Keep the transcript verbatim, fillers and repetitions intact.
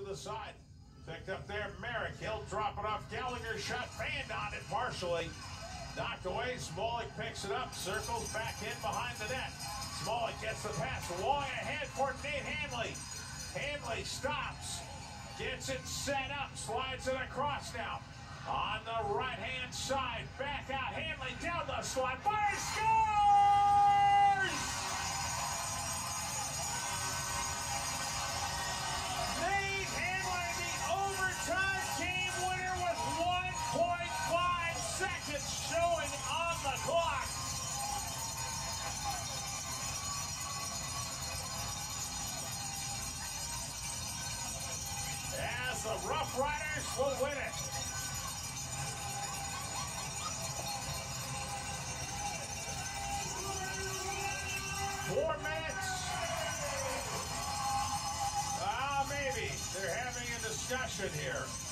the side. Picked up there, Merrick. He'll drop it off. Gallagher shot fanned on it partially. Knocked away. Smolik picks it up. Circles back in behind the net. Smolik gets the pass. Long ahead for Nate Hanley. Hanley stops. Gets it set up. Slides it across now. On the right-hand side. Back out. Hanley down the slot. Fires. Scores! Nate Hanley, the overtime game winner with one point five seconds showing on the clock. As the Roughriders will win it. Four minutes. Ah, maybe. They're having a discussion here.